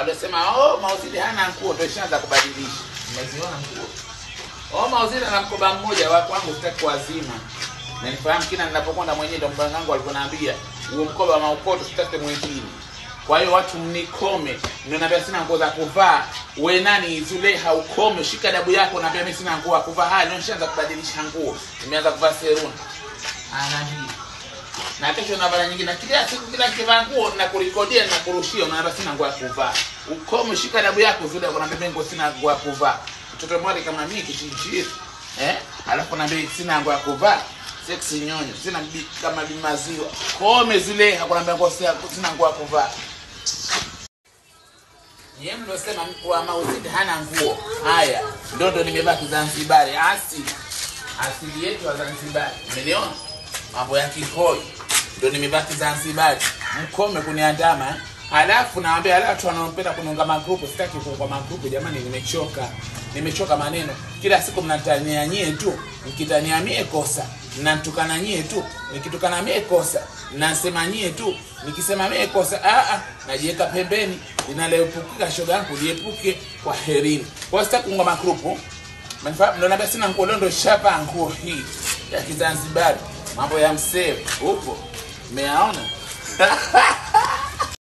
Walosema Mauzinde hana nguo ndio ishaanza kubadilisha. Umeziona nguo? Mauzinde ana mkoba mmoja wa kwangu sitaki kuazima. Na nifahamu kila ninapokwenda mwenyewe ndio mpango wangu alikuwa ananiambia huo mkoba wa maukoto sitaki mwingine. Kwa hiyo watu mnikome. Ndio naambia sina nguo za kuvaa. Wewe nani Zuleha ukome, shika dabu yako naambia mimi sina nguo za kuvaa. Haya ndio nishaanza kubadilisha nguo. Nimeanza kuvaa seruni. Anaambia na kesho na mara nyingine kila siku kila kivaa nguo na kurekodia na kurushia unaambia sina nguo ya kuvaa. Ukome shika dabu yako Zuleha unaambia nguo sina nguo ya kuvaa. Mtoto mmoja kama mimi kichinjiri. Alafu naambia sina nguo ya kuvaa. Sexy nyonyo, sina kama bimaziwa. Kome zile hakunaambia nguo sina nguo ya kuvaa. Yeye ndio sema kwa Mauzinde hana nguo. Haya, ndio nimevaa Zanzibari. Asili yetu ya Zanzibari. Umeniona? Mambo ya kihoi. Ndio nimevaa Zanzibari. Mkome kuniandama. Halafu naambia watu wanaopenda kununga magrupu, sitaki kuunga magrupu jamani, nimechoka maneno. Kila siku mnatania nyie tu, mkitania mie kosa. Mnatukana nyie tu, nikitukana mie kosa. Nasema nyie tu, nikisema mie kosa. Najiweka pembeni, linaloepukika shoga yangu liepuke kwa herini. Kwa sitaki kuunga magrupu. Mnafahamu ndio naambia sina nguo, ndio shapa nguo hii ya Kizanzibari. Mambo ya msee huko. Umeyaona?